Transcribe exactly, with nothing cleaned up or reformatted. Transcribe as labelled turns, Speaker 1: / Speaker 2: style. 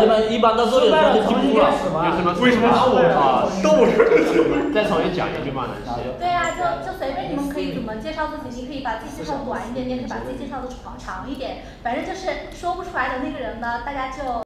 Speaker 1: 们一般到这里的时候就记不住了。
Speaker 2: 有什么？为什么是我啊？
Speaker 3: 都不是。
Speaker 2: 再重新讲一句嘛，能写。
Speaker 4: 对啊，就就随便你们可以怎么介绍自己，你可以把自己介绍短一点点，可以把自己介绍的长长一点，反正就是说不出来的那个人呢，大家就。